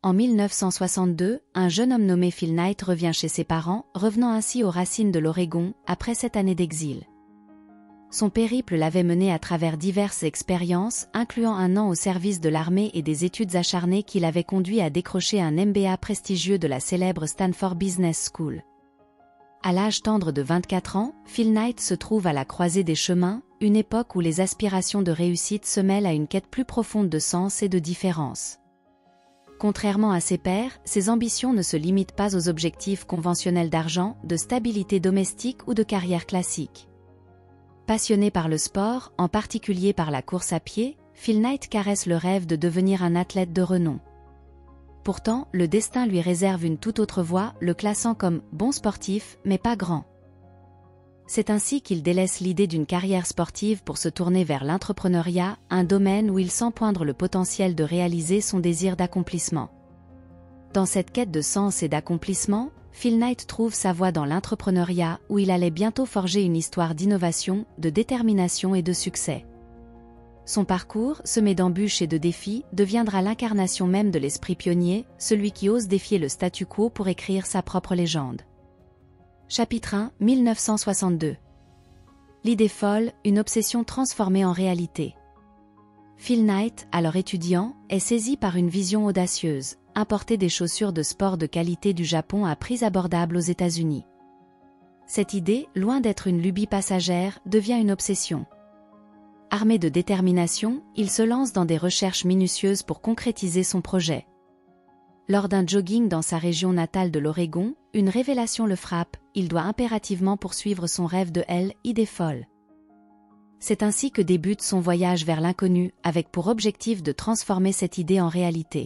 En 1962, un jeune homme nommé Phil Knight revient chez ses parents, revenant ainsi aux racines de l'Oregon, après 7 années d'exil. Son périple l'avait mené à travers diverses expériences, incluant un an au service de l'armée et des études acharnées qui l'avaient conduit à décrocher un MBA prestigieux de la célèbre Stanford Business School. À l'âge tendre de 24 ans, Phil Knight se trouve à la croisée des chemins, une époque où les aspirations de réussite se mêlent à une quête plus profonde de sens et de différence. Contrairement à ses pairs, ses ambitions ne se limitent pas aux objectifs conventionnels d'argent, de stabilité domestique ou de carrière classique. Passionné par le sport, en particulier par la course à pied, Phil Knight caresse le rêve de devenir un athlète de renom. Pourtant, le destin lui réserve une toute autre voie, le classant comme « bon sportif, mais pas grand ». C'est ainsi qu'il délaisse l'idée d'une carrière sportive pour se tourner vers l'entrepreneuriat, un domaine où il sent poindre le potentiel de réaliser son désir d'accomplissement. Dans cette quête de sens et d'accomplissement, Phil Knight trouve sa voie dans l'entrepreneuriat où il allait bientôt forger une histoire d'innovation, de détermination et de succès. Son parcours, semé d'embûches et de défis, deviendra l'incarnation même de l'esprit pionnier, celui qui ose défier le statu quo pour écrire sa propre légende. Chapitre 1, 1962. L'idée folle, une obsession transformée en réalité. Phil Knight, alors étudiant, est saisi par une vision audacieuse, importer des chaussures de sport de qualité du Japon à prix abordable aux États-Unis. Cette idée, loin d'être une lubie passagère, devient une obsession. Armé de détermination, il se lance dans des recherches minutieuses pour concrétiser son projet. Lors d'un jogging dans sa région natale de l'Oregon, une révélation le frappe, il doit impérativement poursuivre son rêve de idée folle. C'est ainsi que débute son voyage vers l'inconnu, avec pour objectif de transformer cette idée en réalité.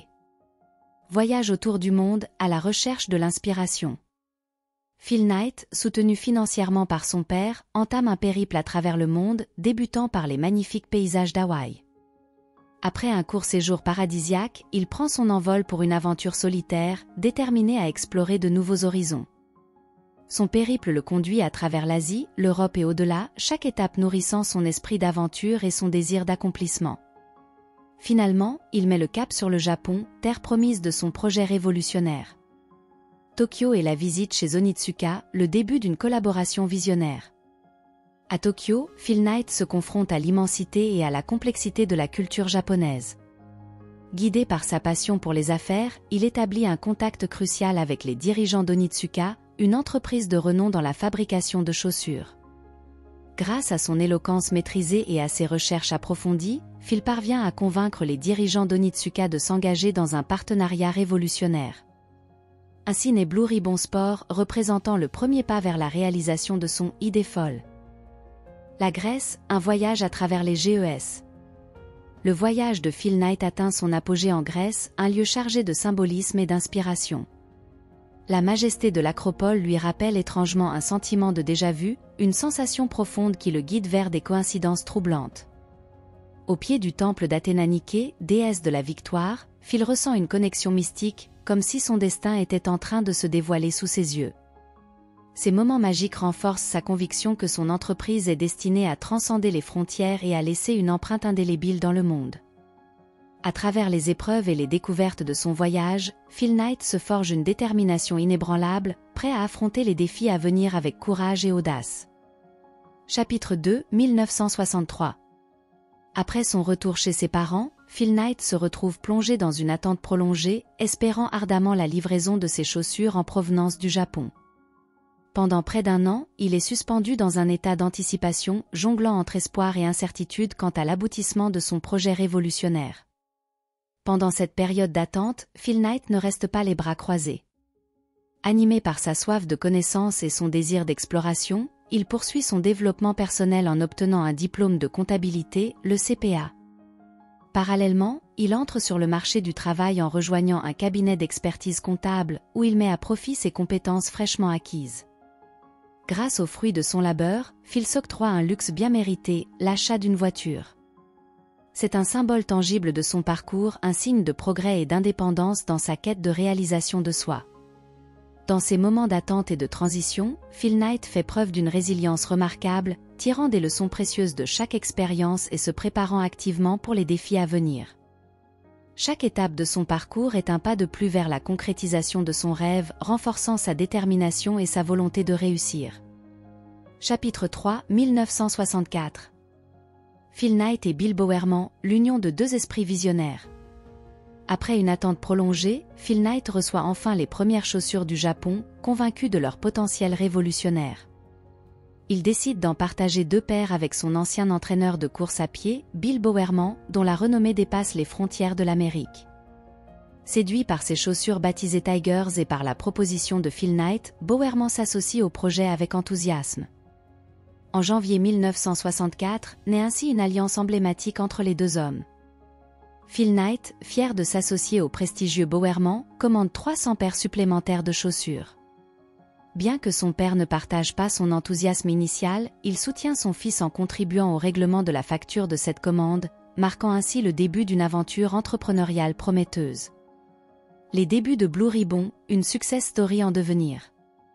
Voyage autour du monde, à la recherche de l'inspiration. Phil Knight, soutenu financièrement par son père, entame un périple à travers le monde, débutant par les magnifiques paysages d'Hawaï. Après un court séjour paradisiaque, il prend son envol pour une aventure solitaire, déterminé à explorer de nouveaux horizons. Son périple le conduit à travers l'Asie, l'Europe et au-delà, chaque étape nourrissant son esprit d'aventure et son désir d'accomplissement. Finalement, il met le cap sur le Japon, terre promise de son projet révolutionnaire. Tokyo et la visite chez Onitsuka, le début d'une collaboration visionnaire. À Tokyo, Phil Knight se confronte à l'immensité et à la complexité de la culture japonaise. Guidé par sa passion pour les affaires, il établit un contact crucial avec les dirigeants d'Onitsuka, une entreprise de renom dans la fabrication de chaussures. Grâce à son éloquence maîtrisée et à ses recherches approfondies, Phil parvient à convaincre les dirigeants d'Onitsuka de s'engager dans un partenariat révolutionnaire. Ainsi naît Blue Ribbon Sport, représentant le premier pas vers la réalisation de son idée folle. La Grèce, un voyage à travers les GES. Le voyage de Phil Knight atteint son apogée en Grèce, un lieu chargé de symbolisme et d'inspiration. La majesté de l'acropole lui rappelle étrangement un sentiment de déjà-vu, une sensation profonde qui le guide vers des coïncidences troublantes. Au pied du temple d'Athéna Niké, déesse de la victoire, Phil ressent une connexion mystique, comme si son destin était en train de se dévoiler sous ses yeux. Ces moments magiques renforcent sa conviction que son entreprise est destinée à transcender les frontières et à laisser une empreinte indélébile dans le monde. À travers les épreuves et les découvertes de son voyage, Phil Knight se forge une détermination inébranlable, prêt à affronter les défis à venir avec courage et audace. Chapitre 2, 1963. Après son retour chez ses parents, Phil Knight se retrouve plongé dans une attente prolongée, espérant ardemment la livraison de ses chaussures en provenance du Japon. Pendant près d'un an, il est suspendu dans un état d'anticipation, jonglant entre espoir et incertitude quant à l'aboutissement de son projet révolutionnaire. Pendant cette période d'attente, Phil Knight ne reste pas les bras croisés. Animé par sa soif de connaissance et son désir d'exploration, il poursuit son développement personnel en obtenant un diplôme de comptabilité, le CPA. Parallèlement, il entre sur le marché du travail en rejoignant un cabinet d'expertise comptable, où il met à profit ses compétences fraîchement acquises. Grâce aux fruits de son labeur, Phil s'octroie un luxe bien mérité, l'achat d'une voiture. C'est un symbole tangible de son parcours, un signe de progrès et d'indépendance dans sa quête de réalisation de soi. Dans ces moments d'attente et de transition, Phil Knight fait preuve d'une résilience remarquable, tirant des leçons précieuses de chaque expérience et se préparant activement pour les défis à venir. Chaque étape de son parcours est un pas de plus vers la concrétisation de son rêve, renforçant sa détermination et sa volonté de réussir. Chapitre 3, 1964. Phil Knight et Bill Bowerman, l'union de deux esprits visionnaires. Après une attente prolongée, Phil Knight reçoit enfin les premières chaussures du Japon, convaincu de leur potentiel révolutionnaire. Il décide d'en partager deux paires avec son ancien entraîneur de course à pied, Bill Bowerman, dont la renommée dépasse les frontières de l'Amérique. Séduit par ses chaussures baptisées Tigers et par la proposition de Phil Knight, Bowerman s'associe au projet avec enthousiasme. En janvier 1964, naît ainsi une alliance emblématique entre les deux hommes. Phil Knight, fier de s'associer au prestigieux Bowerman, commande 300 paires supplémentaires de chaussures. Bien que son père ne partage pas son enthousiasme initial, il soutient son fils en contribuant au règlement de la facture de cette commande, marquant ainsi le début d'une aventure entrepreneuriale prometteuse. Les débuts de Blue Ribbon, une success story en devenir.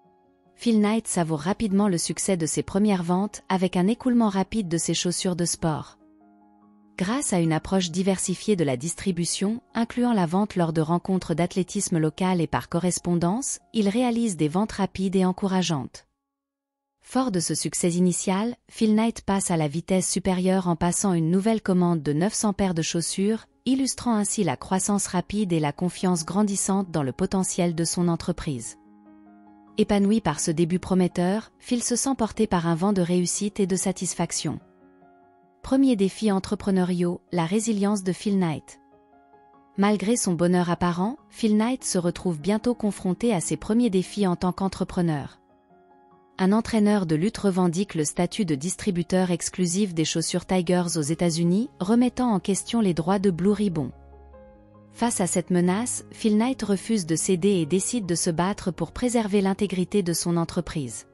Phil Knight savoure rapidement le succès de ses premières ventes avec un écoulement rapide de ses chaussures de sport. Grâce à une approche diversifiée de la distribution, incluant la vente lors de rencontres d'athlétisme locales et par correspondance, il réalise des ventes rapides et encourageantes. Fort de ce succès initial, Phil Knight passe à la vitesse supérieure en passant une nouvelle commande de 900 paires de chaussures, illustrant ainsi la croissance rapide et la confiance grandissante dans le potentiel de son entreprise. Épanoui par ce début prometteur, Phil se sent porté par un vent de réussite et de satisfaction. Premier défi entrepreneurial, la résilience de Phil Knight. Malgré son bonheur apparent, Phil Knight se retrouve bientôt confronté à ses premiers défis en tant qu'entrepreneur. Un entraîneur de lutte revendique le statut de distributeur exclusif des chaussures Tigers aux États-Unis, remettant en question les droits de Blue Ribbon. Face à cette menace, Phil Knight refuse de céder et décide de se battre pour préserver l'intégrité de son entreprise.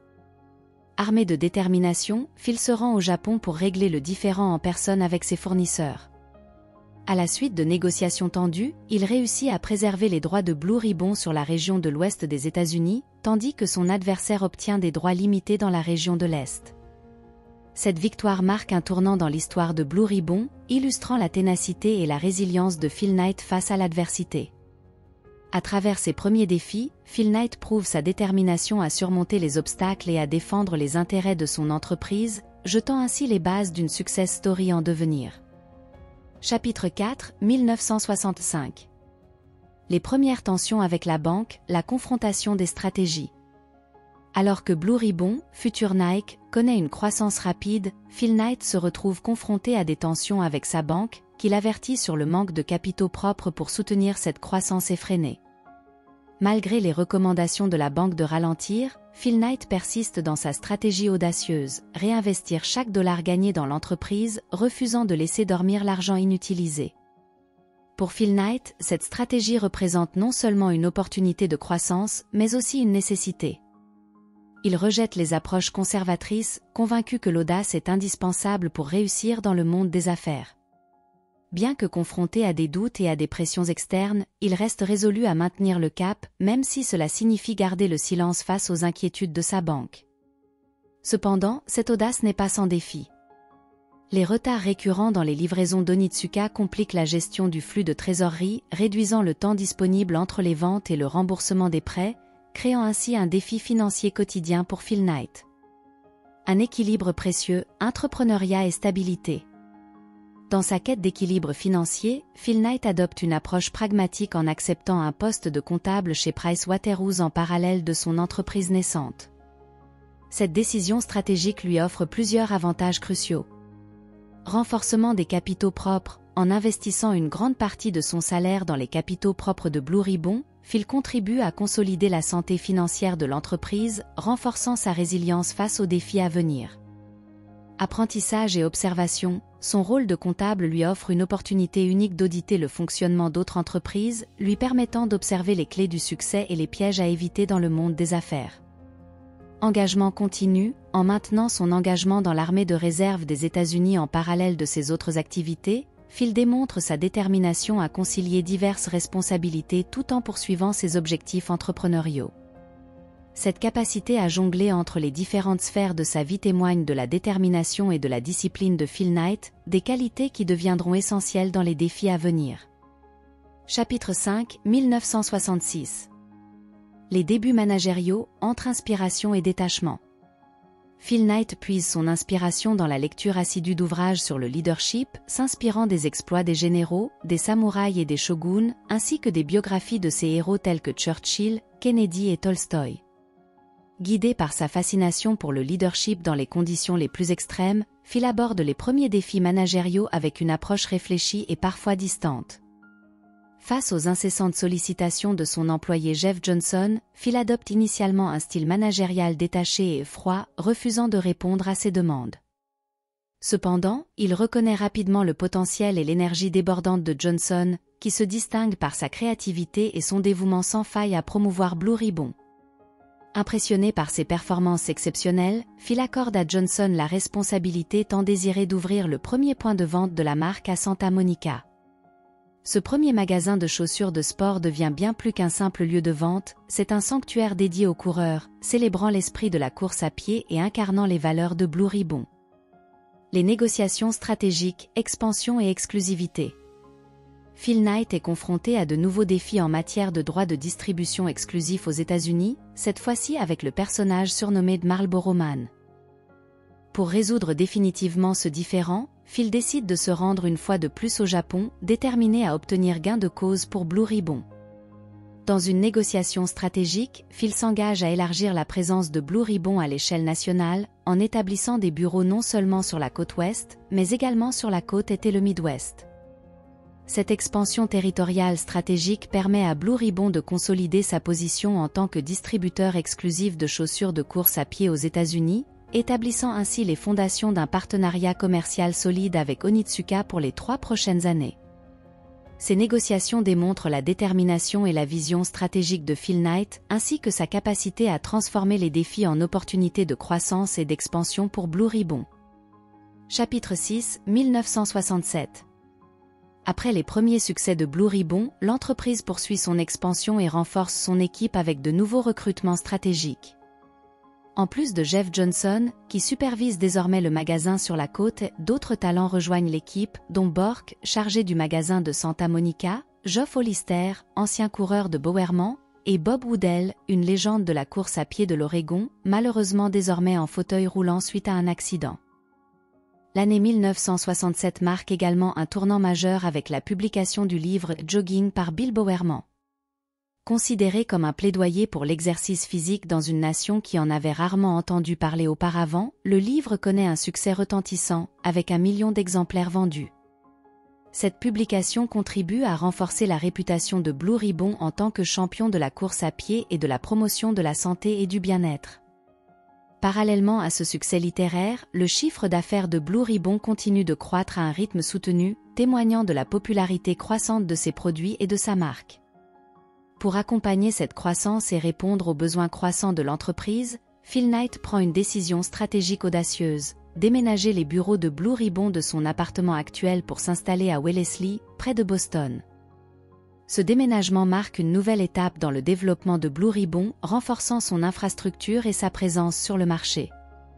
Armé de détermination, Phil se rend au Japon pour régler le différend en personne avec ses fournisseurs. À la suite de négociations tendues, il réussit à préserver les droits de Blue Ribbon sur la région de l'ouest des États-Unis, tandis que son adversaire obtient des droits limités dans la région de l'Est. Cette victoire marque un tournant dans l'histoire de Blue Ribbon, illustrant la ténacité et la résilience de Phil Knight face à l'adversité. À travers ses premiers défis, Phil Knight prouve sa détermination à surmonter les obstacles et à défendre les intérêts de son entreprise, jetant ainsi les bases d'une success story en devenir. Chapitre 4, 1965. Les premières tensions avec la banque, la confrontation des stratégies. Alors que Blue Ribbon, futur Nike, connaît une croissance rapide, Phil Knight se retrouve confronté à des tensions avec sa banque, qui l'avertit sur le manque de capitaux propres pour soutenir cette croissance effrénée. Malgré les recommandations de la banque de ralentir, Phil Knight persiste dans sa stratégie audacieuse, réinvestir chaque dollar gagné dans l'entreprise, refusant de laisser dormir l'argent inutilisé. Pour Phil Knight, cette stratégie représente non seulement une opportunité de croissance, mais aussi une nécessité. Il rejette les approches conservatrices, convaincu que l'audace est indispensable pour réussir dans le monde des affaires. Bien que confronté à des doutes et à des pressions externes, il reste résolu à maintenir le cap, même si cela signifie garder le silence face aux inquiétudes de sa banque. Cependant, cette audace n'est pas sans défi. Les retards récurrents dans les livraisons d'Onitsuka compliquent la gestion du flux de trésorerie, réduisant le temps disponible entre les ventes et le remboursement des prêts, créant ainsi un défi financier quotidien pour Phil Knight. Un équilibre précieux, entrepreneuriat et stabilité. Dans sa quête d'équilibre financier, Phil Knight adopte une approche pragmatique en acceptant un poste de comptable chez PricewaterhouseCoopers en parallèle de son entreprise naissante. Cette décision stratégique lui offre plusieurs avantages cruciaux. Renforcement des capitaux propres. En investissant une grande partie de son salaire dans les capitaux propres de Blue Ribbon, Phil contribue à consolider la santé financière de l'entreprise, renforçant sa résilience face aux défis à venir. Apprentissage et observation. Son rôle de comptable lui offre une opportunité unique d'auditer le fonctionnement d'autres entreprises, lui permettant d'observer les clés du succès et les pièges à éviter dans le monde des affaires. Engagement continu. En maintenant son engagement dans l'armée de réserve des États-Unis en parallèle de ses autres activités, Phil démontre sa détermination à concilier diverses responsabilités tout en poursuivant ses objectifs entrepreneuriaux. Cette capacité à jongler entre les différentes sphères de sa vie témoigne de la détermination et de la discipline de Phil Knight, des qualités qui deviendront essentielles dans les défis à venir. Chapitre 5, 1966. Les débuts managériaux, entre inspiration et détachement. Phil Knight puise son inspiration dans la lecture assidue d'ouvrages sur le leadership, s'inspirant des exploits des généraux, des samouraïs et des shoguns, ainsi que des biographies de ses héros tels que Churchill, Kennedy et Tolstoï. Guidé par sa fascination pour le leadership dans les conditions les plus extrêmes, Phil aborde les premiers défis managériaux avec une approche réfléchie et parfois distante. Face aux incessantes sollicitations de son employé Jeff Johnson, Phil adopte initialement un style managérial détaché et froid, refusant de répondre à ses demandes. Cependant, il reconnaît rapidement le potentiel et l'énergie débordante de Johnson, qui se distingue par sa créativité et son dévouement sans faille à promouvoir Blue Ribbon. Impressionné par ses performances exceptionnelles, Phil accorde à Johnson la responsabilité tant désirée d'ouvrir le premier point de vente de la marque à Santa Monica. Ce premier magasin de chaussures de sport devient bien plus qu'un simple lieu de vente, c'est un sanctuaire dédié aux coureurs, célébrant l'esprit de la course à pied et incarnant les valeurs de Blue Ribbon. Les négociations stratégiques, expansion et exclusivité. Phil Knight est confronté à de nouveaux défis en matière de droits de distribution exclusifs aux États-Unis, cette fois-ci avec le personnage surnommé de Marlboro Man. Pour résoudre définitivement ce différend, Phil décide de se rendre une fois de plus au Japon, déterminé à obtenir gain de cause pour Blue Ribbon. Dans une négociation stratégique, Phil s'engage à élargir la présence de Blue Ribbon à l'échelle nationale, en établissant des bureaux non seulement sur la côte ouest, mais également sur la côte est et le Midwest. Cette expansion territoriale stratégique permet à Blue Ribbon de consolider sa position en tant que distributeur exclusif de chaussures de course à pied aux États-Unis, établissant ainsi les fondations d'un partenariat commercial solide avec Onitsuka pour les 3 prochaines années. Ces négociations démontrent la détermination et la vision stratégique de Phil Knight, ainsi que sa capacité à transformer les défis en opportunités de croissance et d'expansion pour Blue Ribbon. Chapitre 6, 1967. Après les premiers succès de Blue Ribbon, l'entreprise poursuit son expansion et renforce son équipe avec de nouveaux recrutements stratégiques. En plus de Jeff Johnson, qui supervise désormais le magasin sur la côte, d'autres talents rejoignent l'équipe, dont Bork, chargé du magasin de Santa Monica, Geoff Hollister, ancien coureur de Bowerman, et Bob Woodell, une légende de la course à pied de l'Oregon, malheureusement désormais en fauteuil roulant suite à un accident. L'année 1967 marque également un tournant majeur avec la publication du livre Jogging par Bill Bowerman. Considéré comme un plaidoyer pour l'exercice physique dans une nation qui en avait rarement entendu parler auparavant, le livre connaît un succès retentissant, avec 1 million d'exemplaires vendus. Cette publication contribue à renforcer la réputation de Blue Ribbon en tant que champion de la course à pied et de la promotion de la santé et du bien-être. Parallèlement à ce succès littéraire, le chiffre d'affaires de Blue Ribbon continue de croître à un rythme soutenu, témoignant de la popularité croissante de ses produits et de sa marque. Pour accompagner cette croissance et répondre aux besoins croissants de l'entreprise, Phil Knight prend une décision stratégique audacieuse, déménager les bureaux de Blue Ribbon de son appartement actuel pour s'installer à Wellesley, près de Boston. Ce déménagement marque une nouvelle étape dans le développement de Blue Ribbon, renforçant son infrastructure et sa présence sur le marché.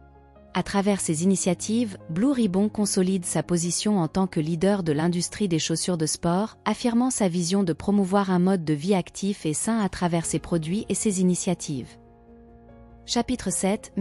À travers ces initiatives, Blue Ribbon consolide sa position en tant que leader de l'industrie des chaussures de sport, affirmant sa vision de promouvoir un mode de vie actif et sain à travers ses produits et ses initiatives. Chapitre 7,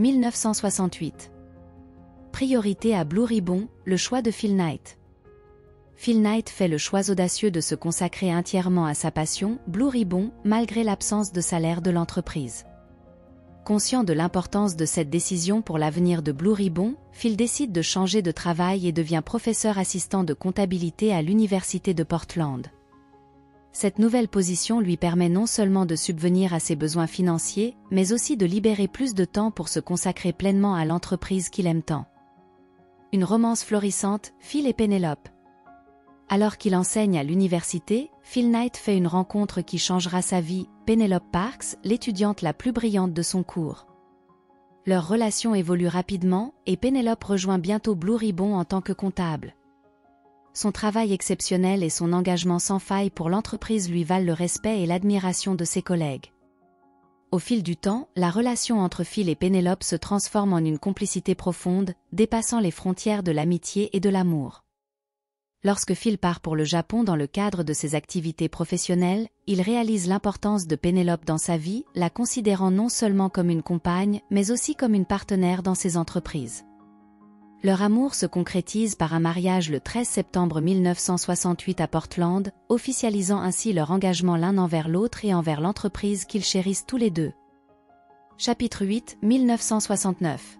1968. Priorité à Blue Ribbon, le choix de Phil Knight. Phil Knight fait le choix audacieux de se consacrer entièrement à sa passion, Blue Ribbon, malgré l'absence de salaire de l'entreprise. Conscient de l'importance de cette décision pour l'avenir de Blue Ribbon, Phil décide de changer de travail et devient professeur assistant de comptabilité à l'Université de Portland. Cette nouvelle position lui permet non seulement de subvenir à ses besoins financiers, mais aussi de libérer plus de temps pour se consacrer pleinement à l'entreprise qu'il aime tant. Une romance florissante, Phil et Penelope. Alors qu'il enseigne à l'université, Phil Knight fait une rencontre qui changera sa vie, Penelope Parks, l'étudiante la plus brillante de son cours. Leur relation évolue rapidement, et Penelope rejoint bientôt Blue Ribbon en tant que comptable. Son travail exceptionnel et son engagement sans faille pour l'entreprise lui valent le respect et l'admiration de ses collègues. Au fil du temps, la relation entre Phil et Penelope se transforme en une complicité profonde, dépassant les frontières de l'amitié et de l'amour. Lorsque Phil part pour le Japon dans le cadre de ses activités professionnelles, il réalise l'importance de Pénélope dans sa vie, la considérant non seulement comme une compagne, mais aussi comme une partenaire dans ses entreprises. Leur amour se concrétise par un mariage le 13 septembre 1968 à Portland, officialisant ainsi leur engagement l'un envers l'autre et envers l'entreprise qu'ils chérissent tous les deux. Chapitre 8, 1969.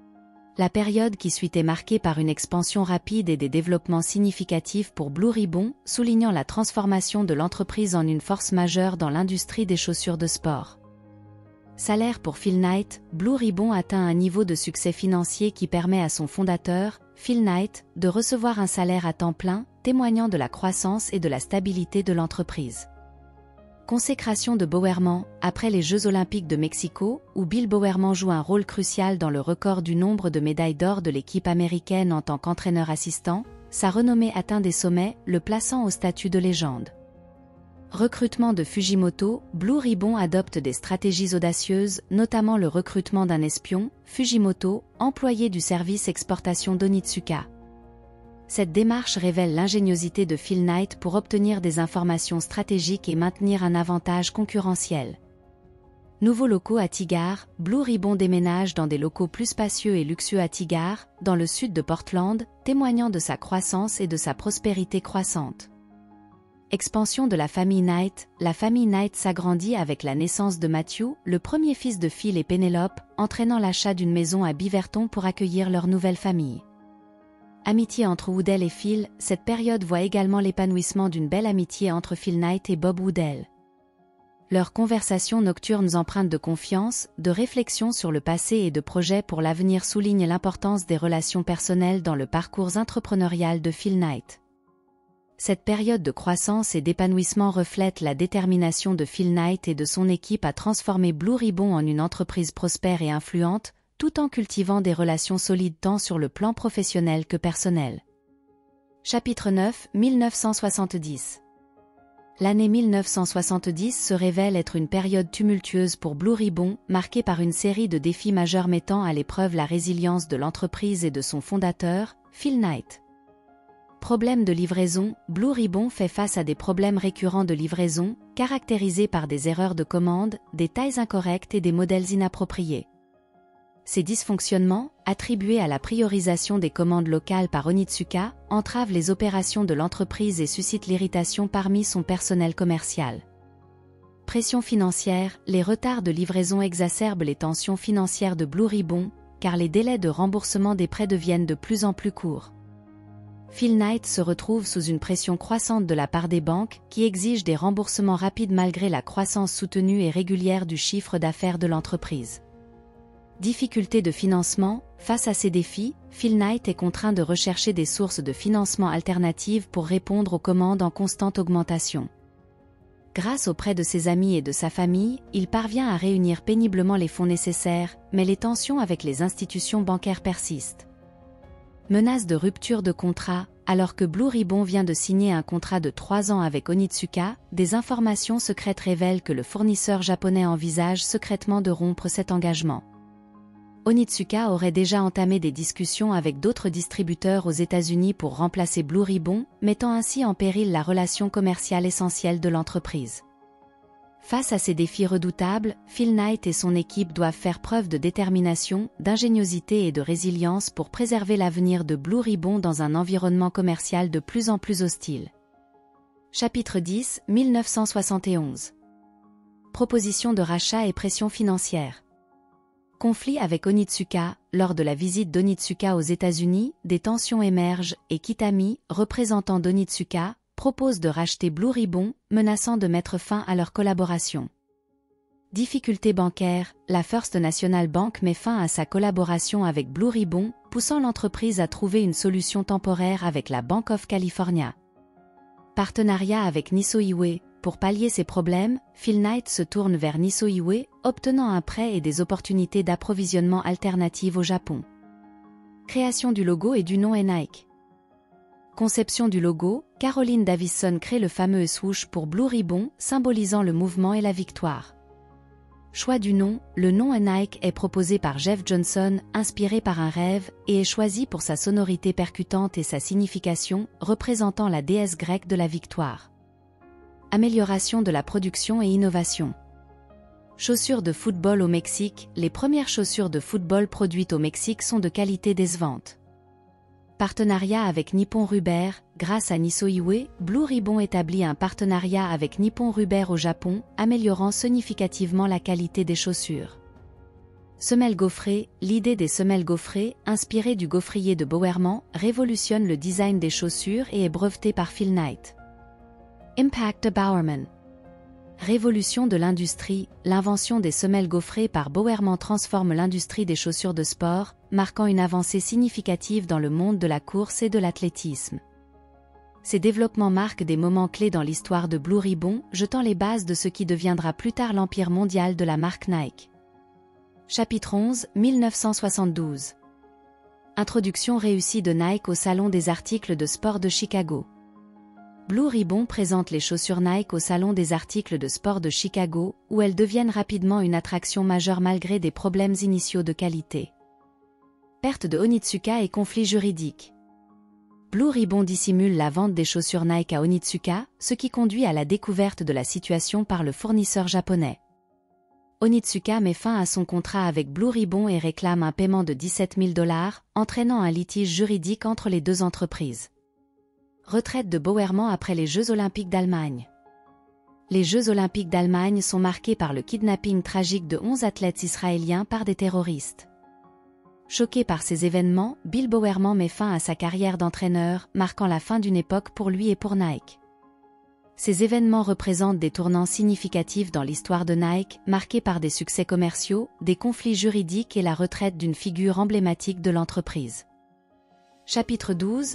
La période qui suit est marquée par une expansion rapide et des développements significatifs pour Blue Ribbon, soulignant la transformation de l'entreprise en une force majeure dans l'industrie des chaussures de sport. Salaire pour Phil Knight, Blue Ribbon atteint un niveau de succès financier qui permet à son fondateur, Phil Knight, de recevoir un salaire à temps plein, témoignant de la croissance et de la stabilité de l'entreprise. Consécration de Bowerman, après les Jeux Olympiques de Mexico, où Bill Bowerman joue un rôle crucial dans le record du nombre de médailles d'or de l'équipe américaine en tant qu'entraîneur assistant, sa renommée atteint des sommets, le plaçant au statut de légende. Recrutement de Fujimoto, Blue Ribbon adopte des stratégies audacieuses, notamment le recrutement d'un espion, Fujimoto, employé du service exportation d'Onitsuka. Cette démarche révèle l'ingéniosité de Phil Knight pour obtenir des informations stratégiques et maintenir un avantage concurrentiel. Nouveaux locaux à Tigard, Blue Ribbon déménage dans des locaux plus spacieux et luxueux à Tigard, dans le sud de Portland, témoignant de sa croissance et de sa prospérité croissante. Expansion de la famille Knight s'agrandit avec la naissance de Matthew, le premier fils de Phil et Pénélope, entraînant l'achat d'une maison à Beaverton pour accueillir leur nouvelle famille. Amitié entre Woodell et Phil, cette période voit également l'épanouissement d'une belle amitié entre Phil Knight et Bob Woodell. Leurs conversations nocturnes empreintes de confiance, de réflexion sur le passé et de projets pour l'avenir soulignent l'importance des relations personnelles dans le parcours entrepreneurial de Phil Knight. Cette période de croissance et d'épanouissement reflète la détermination de Phil Knight et de son équipe à transformer Blue Ribbon en une entreprise prospère et influente, tout en cultivant des relations solides tant sur le plan professionnel que personnel. Chapitre 9, 1970. L'année 1970 se révèle être une période tumultueuse pour Blue Ribbon, marquée par une série de défis majeurs mettant à l'épreuve la résilience de l'entreprise et de son fondateur, Phil Knight. Problèmes de livraison, Blue Ribbon fait face à des problèmes récurrents de livraison, caractérisés par des erreurs de commande, des tailles incorrectes et des modèles inappropriés. Ces dysfonctionnements, attribués à la priorisation des commandes locales par Onitsuka, entravent les opérations de l'entreprise et suscitent l'irritation parmi son personnel commercial. Pression financière, les retards de livraison exacerbent les tensions financières de Blue Ribbon, car les délais de remboursement des prêts deviennent de plus en plus courts. Phil Knight se retrouve sous une pression croissante de la part des banques, qui exigent des remboursements rapides malgré la croissance soutenue et régulière du chiffre d'affaires de l'entreprise. Difficultés de financement, face à ces défis, Phil Knight est contraint de rechercher des sources de financement alternatives pour répondre aux commandes en constante augmentation. Grâce aux prêts de ses amis et de sa famille, il parvient à réunir péniblement les fonds nécessaires, mais les tensions avec les institutions bancaires persistent. Menace de rupture de contrat, alors que Blue Ribbon vient de signer un contrat de 3 ans avec Onitsuka, des informations secrètes révèlent que le fournisseur japonais envisage secrètement de rompre cet engagement. Onitsuka aurait déjà entamé des discussions avec d'autres distributeurs aux États-Unis pour remplacer Blue Ribbon, mettant ainsi en péril la relation commerciale essentielle de l'entreprise. Face à ces défis redoutables, Phil Knight et son équipe doivent faire preuve de détermination, d'ingéniosité et de résilience pour préserver l'avenir de Blue Ribbon dans un environnement commercial de plus en plus hostile. Chapitre 10, 1971. Proposition de rachat et pression financière. Conflit avec Onitsuka, lors de la visite d'Onitsuka aux États-Unis, des tensions émergent et Kitami, représentant d'Onitsuka, propose de racheter Blue Ribbon, menaçant de mettre fin à leur collaboration. Difficultés bancaires, la First National Bank met fin à sa collaboration avec Blue Ribbon, poussant l'entreprise à trouver une solution temporaire avec la Bank of California. Partenariat avec Niso Iwe. Pour pallier ces problèmes, Phil Knight se tourne vers Niso Iwe, obtenant un prêt et des opportunités d'approvisionnement alternatives au Japon. Création du logo et du nom est Nike. Conception du logo, Caroline Davison crée le fameux swoosh pour Blue Ribbon, symbolisant le mouvement et la victoire. Choix du nom, le nom Nike est proposé par Jeff Johnson, inspiré par un rêve, et est choisi pour sa sonorité percutante et sa signification, représentant la déesse grecque de la victoire. Amélioration de la production et innovation. Chaussures de football au Mexique. Les premières chaussures de football produites au Mexique sont de qualité décevante. Partenariat avec Nippon Rubber. Grâce à Niso Iway, Blue Ribbon établit un partenariat avec Nippon Rubber au Japon, améliorant significativement la qualité des chaussures. Semelles gaufrées. L'idée des semelles gaufrées, inspirée du gaufrier de Bowerman, révolutionne le design des chaussures et est brevetée par Phil Knight. Impact de Bowerman. Révolution de l'industrie. L'invention des semelles gaufrées par Bowerman transforme l'industrie des chaussures de sport, marquant une avancée significative dans le monde de la course et de l'athlétisme. Ces développements marquent des moments clés dans l'histoire de Blue Ribbon, jetant les bases de ce qui deviendra plus tard l'empire mondial de la marque Nike. Chapitre 11, 1972. Introduction réussie de Nike au Salon des articles de sport de Chicago. Blue Ribbon présente les chaussures Nike au Salon des articles de sport de Chicago, où elles deviennent rapidement une attraction majeure malgré des problèmes initiaux de qualité. Perte de Onitsuka et conflit juridique. Blue Ribbon dissimule la vente des chaussures Nike à Onitsuka, ce qui conduit à la découverte de la situation par le fournisseur japonais. Onitsuka met fin à son contrat avec Blue Ribbon et réclame un paiement de $17 000, entraînant un litige juridique entre les deux entreprises. Retraite de Bowerman après les Jeux Olympiques d'Allemagne. Les Jeux Olympiques d'Allemagne sont marqués par le kidnapping tragique de 11 athlètes israéliens par des terroristes. Choqué par ces événements, Bill Bowerman met fin à sa carrière d'entraîneur, marquant la fin d'une époque pour lui et pour Nike. Ces événements représentent des tournants significatifs dans l'histoire de Nike, marqués par des succès commerciaux, des conflits juridiques et la retraite d'une figure emblématique de l'entreprise. Chapitre 12,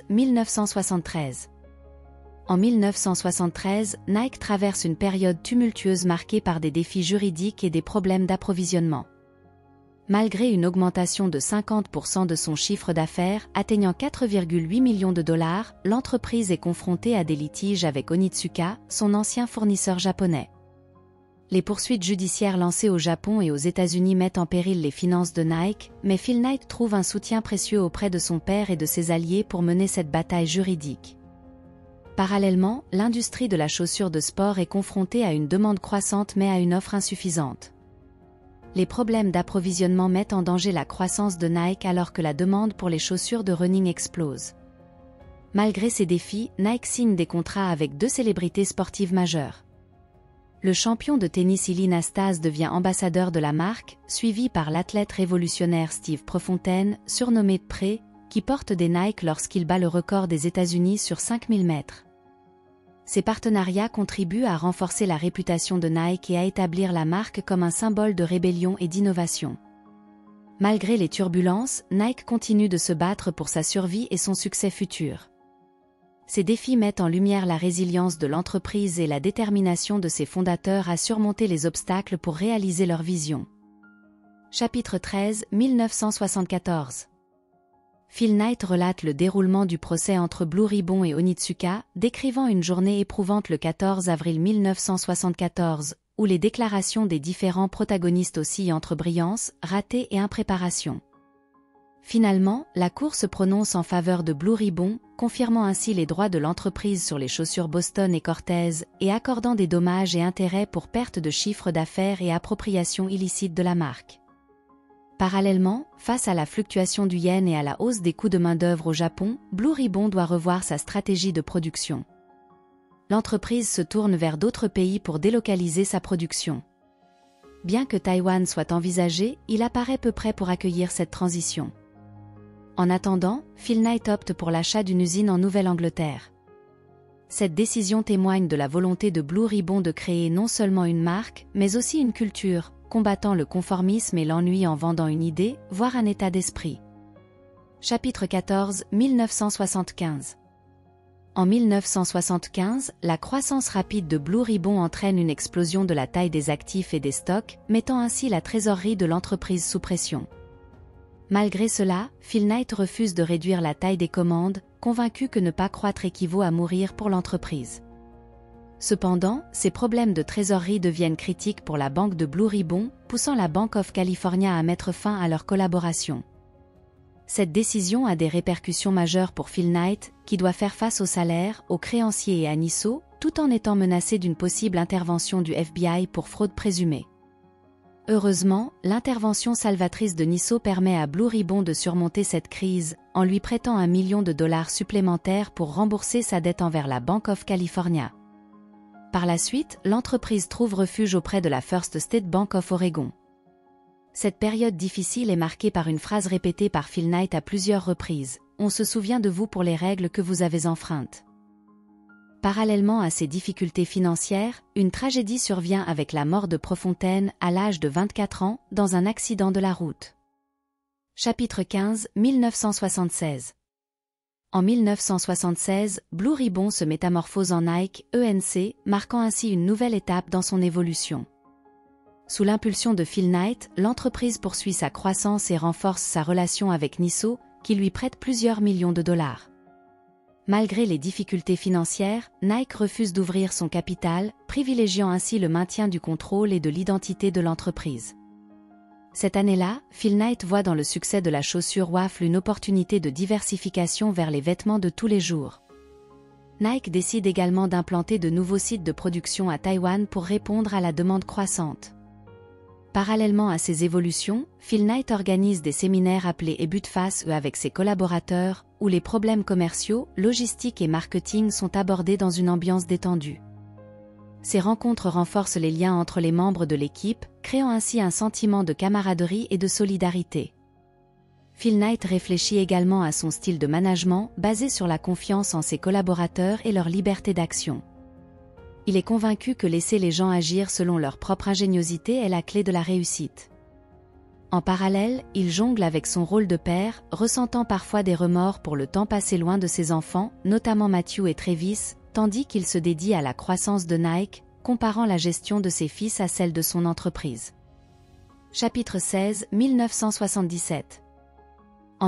1973. En 1973, Nike traverse une période tumultueuse marquée par des défis juridiques et des problèmes d'approvisionnement. Malgré une augmentation de 50% de son chiffre d'affaires, atteignant 4,8 millions de dollars, l'entreprise est confrontée à des litiges avec Onitsuka, son ancien fournisseur japonais. Les poursuites judiciaires lancées au Japon et aux États-Unis mettent en péril les finances de Nike, mais Phil Knight trouve un soutien précieux auprès de son père et de ses alliés pour mener cette bataille juridique. Parallèlement, l'industrie de la chaussure de sport est confrontée à une demande croissante mais à une offre insuffisante. Les problèmes d'approvisionnement mettent en danger la croissance de Nike alors que la demande pour les chaussures de running explose. Malgré ces défis, Nike signe des contrats avec deux célébrités sportives majeures. Le champion de tennis Ilie Nastase devient ambassadeur de la marque, suivi par l'athlète révolutionnaire Steve Prefontaine, surnommé Pre, qui porte des Nike lorsqu'il bat le record des États-Unis sur 5000 mètres. Ces partenariats contribuent à renforcer la réputation de Nike et à établir la marque comme un symbole de rébellion et d'innovation. Malgré les turbulences, Nike continue de se battre pour sa survie et son succès futur. Ces défis mettent en lumière la résilience de l'entreprise et la détermination de ses fondateurs à surmonter les obstacles pour réaliser leur vision. Chapitre 13, 1974. Phil Knight relate le déroulement du procès entre Blue Ribbon et Onitsuka, décrivant une journée éprouvante le 14 avril 1974, où les déclarations des différents protagonistes oscillent entre brillance, raté et impréparation. Finalement, la Cour se prononce en faveur de Blue Ribbon, confirmant ainsi les droits de l'entreprise sur les chaussures Boston et Cortez, et accordant des dommages et intérêts pour perte de chiffre d'affaires et appropriation illicite de la marque. Parallèlement, face à la fluctuation du yen et à la hausse des coûts de main-d'œuvre au Japon, Blue Ribbon doit revoir sa stratégie de production. L'entreprise se tourne vers d'autres pays pour délocaliser sa production. Bien que Taïwan soit envisagé, il apparaît peu près pour accueillir cette transition. En attendant, Phil Knight opte pour l'achat d'une usine en Nouvelle-Angleterre. Cette décision témoigne de la volonté de Blue Ribbon de créer non seulement une marque, mais aussi une culture, combattant le conformisme et l'ennui en vendant une idée, voire un état d'esprit. Chapitre 14, 1975. En 1975, la croissance rapide de Blue Ribbon entraîne une explosion de la taille des actifs et des stocks, mettant ainsi la trésorerie de l'entreprise sous pression. Malgré cela, Phil Knight refuse de réduire la taille des commandes, convaincu que ne pas croître équivaut à mourir pour l'entreprise. Cependant, ces problèmes de trésorerie deviennent critiques pour la banque de Blue Ribbon, poussant la Bank of California à mettre fin à leur collaboration. Cette décision a des répercussions majeures pour Phil Knight, qui doit faire face aux salaires, aux créanciers et à NISO, tout en étant menacé d'une possible intervention du FBI pour fraude présumée. Heureusement, l'intervention salvatrice de NISO permet à Blue Ribbon de surmonter cette crise, en lui prêtant $1 million supplémentaires pour rembourser sa dette envers la Bank of California. Par la suite, l'entreprise trouve refuge auprès de la First State Bank of Oregon. Cette période difficile est marquée par une phrase répétée par Phil Knight à plusieurs reprises. « On se souvient de vous pour les règles que vous avez enfreintes ». Parallèlement à ces difficultés financières, une tragédie survient avec la mort de Prefontaine à l'âge de 24 ans dans un accident de la route. Chapitre 15, 1976. En 1976, Blue Ribbon se métamorphose en Nike, ENC, marquant ainsi une nouvelle étape dans son évolution. Sous l'impulsion de Phil Knight, l'entreprise poursuit sa croissance et renforce sa relation avec NISO, qui lui prête plusieurs millions de dollars. Malgré les difficultés financières, Nike refuse d'ouvrir son capital, privilégiant ainsi le maintien du contrôle et de l'identité de l'entreprise. Cette année-là, Phil Knight voit dans le succès de la chaussure waffle une opportunité de diversification vers les vêtements de tous les jours. Nike décide également d'implanter de nouveaux sites de production à Taïwan pour répondre à la demande croissante. Parallèlement à ces évolutions, Phil Knight organise des séminaires appelés Ebutface avec ses collaborateurs, où les problèmes commerciaux, logistiques et marketing sont abordés dans une ambiance détendue. Ces rencontres renforcent les liens entre les membres de l'équipe, créant ainsi un sentiment de camaraderie et de solidarité. Phil Knight réfléchit également à son style de management, basé sur la confiance en ses collaborateurs et leur liberté d'action. Il est convaincu que laisser les gens agir selon leur propre ingéniosité est la clé de la réussite. En parallèle, il jongle avec son rôle de père, ressentant parfois des remords pour le temps passé loin de ses enfants, notamment Matthew et Travis, tandis qu'il se dédie à la croissance de Nike, comparant la gestion de ses fils à celle de son entreprise. Chapitre 16, 1977. En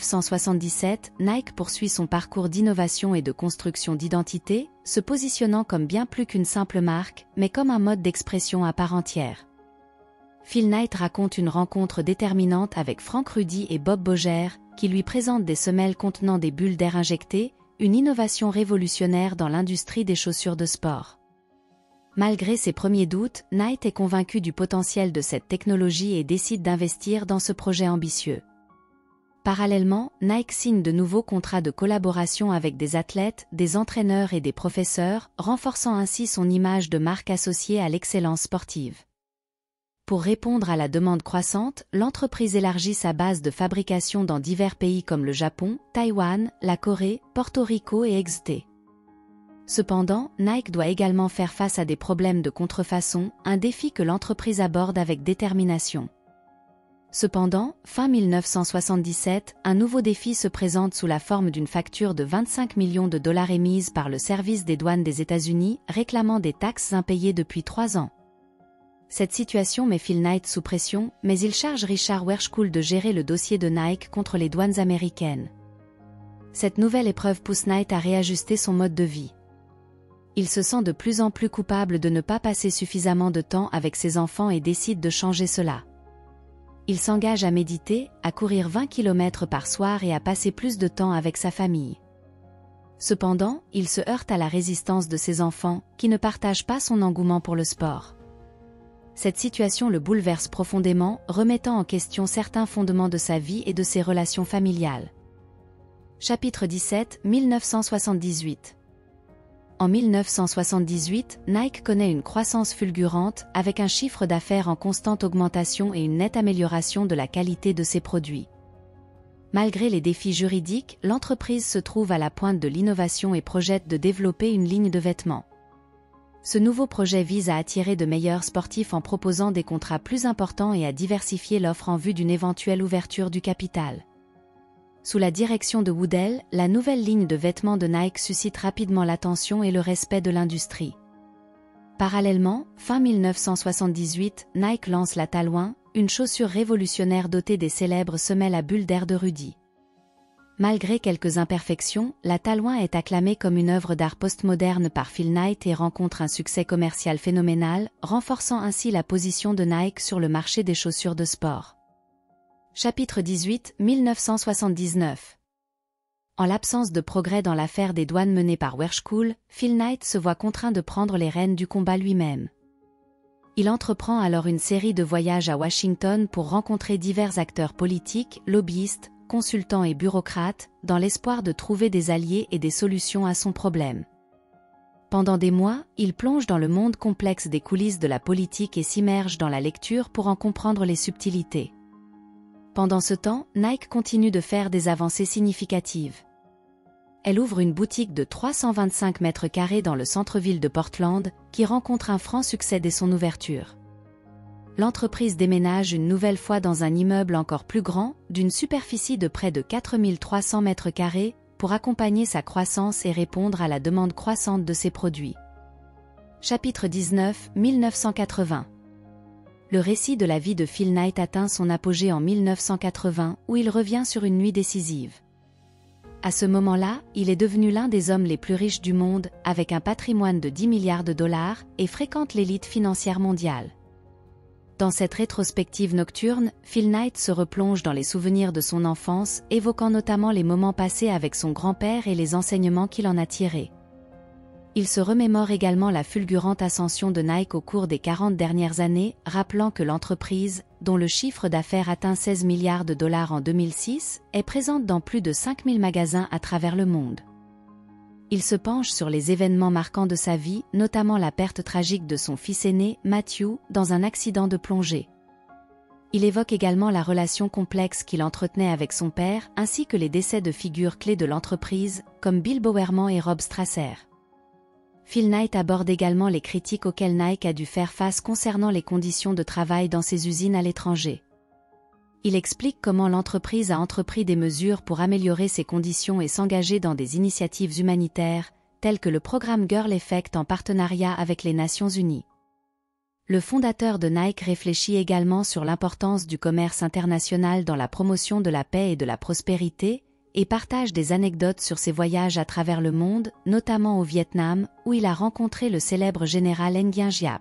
1977, Nike poursuit son parcours d'innovation et de construction d'identité, se positionnant comme bien plus qu'une simple marque, mais comme un mode d'expression à part entière. Phil Knight raconte une rencontre déterminante avec Frank Rudy et Bob Boger, qui lui présentent des semelles contenant des bulles d'air injectées, une innovation révolutionnaire dans l'industrie des chaussures de sport. Malgré ses premiers doutes, Knight est convaincu du potentiel de cette technologie et décide d'investir dans ce projet ambitieux. Parallèlement, Nike signe de nouveaux contrats de collaboration avec des athlètes, des entraîneurs et des professeurs, renforçant ainsi son image de marque associée à l'excellence sportive. Pour répondre à la demande croissante, l'entreprise élargit sa base de fabrication dans divers pays comme le Japon, Taïwan, la Corée, Porto Rico et XT. Cependant, Nike doit également faire face à des problèmes de contrefaçon, un défi que l'entreprise aborde avec détermination. Cependant, fin 1977, un nouveau défi se présente sous la forme d'une facture de $25 millions émise par le service des douanes des États-Unis, réclamant des taxes impayées depuis 3 ans. Cette situation met Phil Knight sous pression, mais il charge Richard Werschkuhl de gérer le dossier de Nike contre les douanes américaines. Cette nouvelle épreuve pousse Knight à réajuster son mode de vie. Il se sent de plus en plus coupable de ne pas passer suffisamment de temps avec ses enfants et décide de changer cela. Il s'engage à méditer, à courir 20 km par soir et à passer plus de temps avec sa famille. Cependant, il se heurte à la résistance de ses enfants, qui ne partagent pas son engouement pour le sport. Cette situation le bouleverse profondément, remettant en question certains fondements de sa vie et de ses relations familiales. Chapitre 17, 1978. En 1978, Nike connaît une croissance fulgurante, avec un chiffre d'affaires en constante augmentation et une nette amélioration de la qualité de ses produits. Malgré les défis juridiques, l'entreprise se trouve à la pointe de l'innovation et projette de développer une ligne de vêtements. Ce nouveau projet vise à attirer de meilleurs sportifs en proposant des contrats plus importants et à diversifier l'offre en vue d'une éventuelle ouverture du capital. Sous la direction de Woodell, la nouvelle ligne de vêtements de Nike suscite rapidement l'attention et le respect de l'industrie. Parallèlement, fin 1978, Nike lance la Tailwind, une chaussure révolutionnaire dotée des célèbres semelles à bulles d'air de Rudy. Malgré quelques imperfections, La Talouin est acclamée comme une œuvre d'art postmoderne par Phil Knight et rencontre un succès commercial phénoménal, renforçant ainsi la position de Nike sur le marché des chaussures de sport. Chapitre 18, 1979. En l'absence de progrès dans l'affaire des douanes menée par Whirlpool, Phil Knight se voit contraint de prendre les rênes du combat lui-même. Il entreprend alors une série de voyages à Washington pour rencontrer divers acteurs politiques, lobbyistes, consultants et bureaucrates, dans l'espoir de trouver des alliés et des solutions à son problème. Pendant des mois, il plonge dans le monde complexe des coulisses de la politique et s'immerge dans la lecture pour en comprendre les subtilités. Pendant ce temps, Nike continue de faire des avancées significatives. Elle ouvre une boutique de 325 mètres carrés dans le centre-ville de Portland, qui rencontre un franc succès dès son ouverture. L'entreprise déménage une nouvelle fois dans un immeuble encore plus grand, d'une superficie de près de 4300 mètres carrés, pour accompagner sa croissance et répondre à la demande croissante de ses produits. Chapitre 19, 1980. Le récit de la vie de Phil Knight atteint son apogée en 1980, où il revient sur une nuit décisive. À ce moment-là, il est devenu l'un des hommes les plus riches du monde, avec un patrimoine de 10 milliards de dollars, et fréquente l'élite financière mondiale. Dans cette rétrospective nocturne, Phil Knight se replonge dans les souvenirs de son enfance, évoquant notamment les moments passés avec son grand-père et les enseignements qu'il en a tirés. Il se remémore également la fulgurante ascension de Nike au cours des 40 dernières années, rappelant que l'entreprise, dont le chiffre d'affaires atteint 16 milliards de dollars en 2006, est présente dans plus de 5000 magasins à travers le monde. Il se penche sur les événements marquants de sa vie, notamment la perte tragique de son fils aîné, Matthew, dans un accident de plongée. Il évoque également la relation complexe qu'il entretenait avec son père, ainsi que les décès de figures clés de l'entreprise, comme Bill Bowerman et Rob Strasser. Phil Knight aborde également les critiques auxquelles Nike a dû faire face concernant les conditions de travail dans ses usines à l'étranger. Il explique comment l'entreprise a entrepris des mesures pour améliorer ses conditions et s'engager dans des initiatives humanitaires, telles que le programme Girl Effect en partenariat avec les Nations Unies. Le fondateur de Nike réfléchit également sur l'importance du commerce international dans la promotion de la paix et de la prospérité, et partage des anecdotes sur ses voyages à travers le monde, notamment au Vietnam, où il a rencontré le célèbre général Nguyen Giap.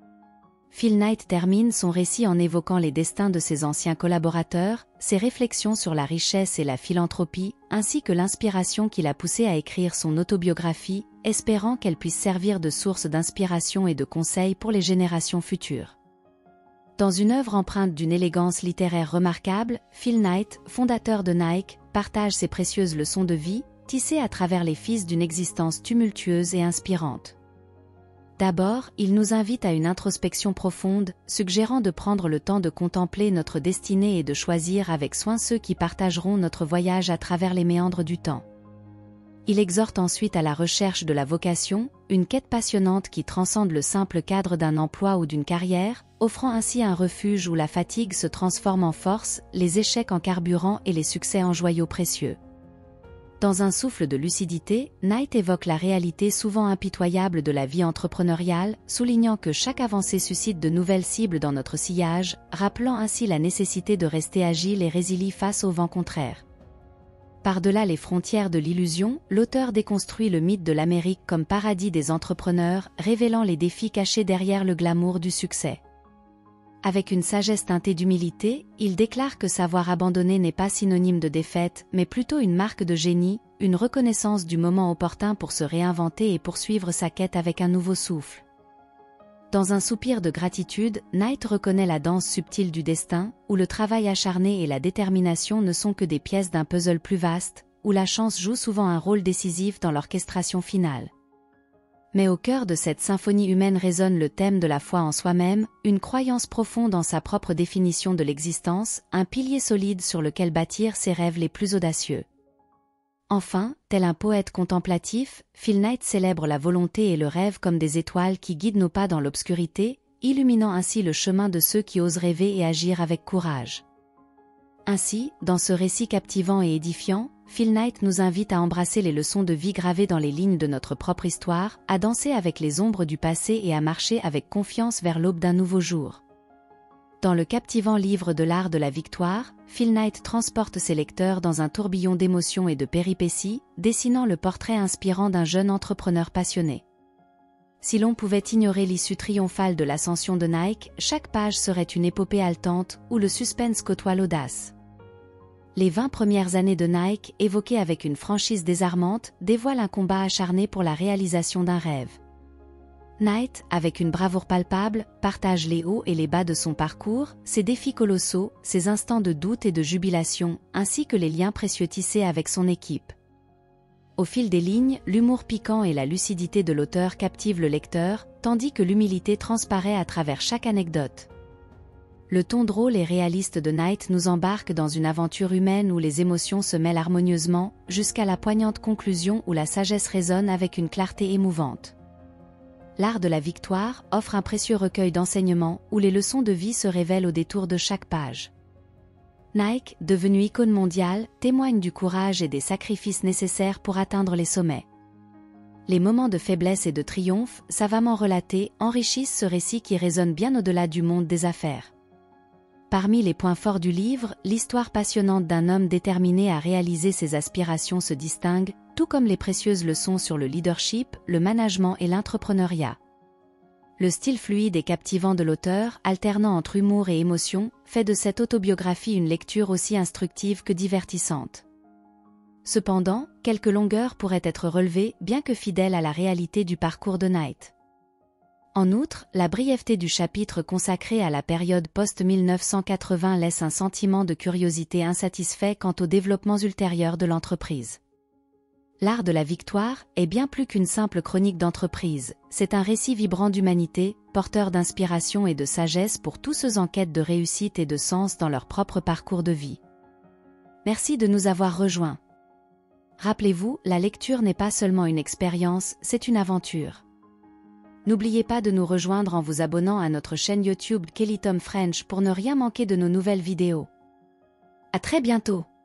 Phil Knight termine son récit en évoquant les destins de ses anciens collaborateurs, ses réflexions sur la richesse et la philanthropie, ainsi que l'inspiration qui l'a poussé à écrire son autobiographie, espérant qu'elle puisse servir de source d'inspiration et de conseils pour les générations futures. Dans une œuvre empreinte d'une élégance littéraire remarquable, Phil Knight, fondateur de Nike, partage ses précieuses leçons de vie, tissées à travers les fils d'une existence tumultueuse et inspirante. D'abord, il nous invite à une introspection profonde, suggérant de prendre le temps de contempler notre destinée et de choisir avec soin ceux qui partageront notre voyage à travers les méandres du temps. Il exhorte ensuite à la recherche de la vocation, une quête passionnante qui transcende le simple cadre d'un emploi ou d'une carrière, offrant ainsi un refuge où la fatigue se transforme en force, les échecs en carburant et les succès en joyaux précieux. Dans un souffle de lucidité, Knight évoque la réalité souvent impitoyable de la vie entrepreneuriale, soulignant que chaque avancée suscite de nouvelles cibles dans notre sillage, rappelant ainsi la nécessité de rester agile et résilient face au vent contraire. Par-delà les frontières de l'illusion, l'auteur déconstruit le mythe de l'Amérique comme paradis des entrepreneurs, révélant les défis cachés derrière le glamour du succès. Avec une sagesse teintée d'humilité, il déclare que savoir abandonner n'est pas synonyme de défaite, mais plutôt une marque de génie, une reconnaissance du moment opportun pour se réinventer et poursuivre sa quête avec un nouveau souffle. Dans un soupir de gratitude, Knight reconnaît la danse subtile du destin, où le travail acharné et la détermination ne sont que des pièces d'un puzzle plus vaste, où la chance joue souvent un rôle décisif dans l'orchestration finale. Mais au cœur de cette symphonie humaine résonne le thème de la foi en soi-même, une croyance profonde en sa propre définition de l'existence, un pilier solide sur lequel bâtir ses rêves les plus audacieux. Enfin, tel un poète contemplatif, Phil Knight célèbre la volonté et le rêve comme des étoiles qui guident nos pas dans l'obscurité, illuminant ainsi le chemin de ceux qui osent rêver et agir avec courage. Ainsi, dans ce récit captivant et édifiant, Phil Knight nous invite à embrasser les leçons de vie gravées dans les lignes de notre propre histoire, à danser avec les ombres du passé et à marcher avec confiance vers l'aube d'un nouveau jour. Dans le captivant livre de l'art de la victoire, Phil Knight transporte ses lecteurs dans un tourbillon d'émotions et de péripéties, dessinant le portrait inspirant d'un jeune entrepreneur passionné. Si l'on pouvait ignorer l'issue triomphale de l'ascension de Nike, chaque page serait une épopée haletante où le suspense côtoie l'audace. Les 20 premières années de Nike, évoquées avec une franchise désarmante, dévoilent un combat acharné pour la réalisation d'un rêve. Knight, avec une bravoure palpable, partage les hauts et les bas de son parcours, ses défis colossaux, ses instants de doute et de jubilation, ainsi que les liens précieux tissés avec son équipe. Au fil des lignes, l'humour piquant et la lucidité de l'auteur captivent le lecteur, tandis que l'humilité transparaît à travers chaque anecdote. Le ton drôle et réaliste de Knight nous embarque dans une aventure humaine où les émotions se mêlent harmonieusement, jusqu'à la poignante conclusion où la sagesse résonne avec une clarté émouvante. L'art de la victoire offre un précieux recueil d'enseignements où les leçons de vie se révèlent au détour de chaque page. Nike, devenu icône mondiale, témoigne du courage et des sacrifices nécessaires pour atteindre les sommets. Les moments de faiblesse et de triomphe, savamment relatés, enrichissent ce récit qui résonne bien au-delà du monde des affaires. Parmi les points forts du livre, l'histoire passionnante d'un homme déterminé à réaliser ses aspirations se distingue, tout comme les précieuses leçons sur le leadership, le management et l'entrepreneuriat. Le style fluide et captivant de l'auteur, alternant entre humour et émotion, fait de cette autobiographie une lecture aussi instructive que divertissante. Cependant, quelques longueurs pourraient être relevées, bien que fidèles à la réalité du parcours de Knight. En outre, la brièveté du chapitre consacré à la période post-1980 laisse un sentiment de curiosité insatisfait quant aux développements ultérieurs de l'entreprise. L'art de la victoire est bien plus qu'une simple chronique d'entreprise, c'est un récit vibrant d'humanité, porteur d'inspiration et de sagesse pour tous ceux en quête de réussite et de sens dans leur propre parcours de vie. Merci de nous avoir rejoints. Rappelez-vous, la lecture n'est pas seulement une expérience, c'est une aventure. N'oubliez pas de nous rejoindre en vous abonnant à notre chaîne YouTube Kelly Tom French pour ne rien manquer de nos nouvelles vidéos. À très bientôt!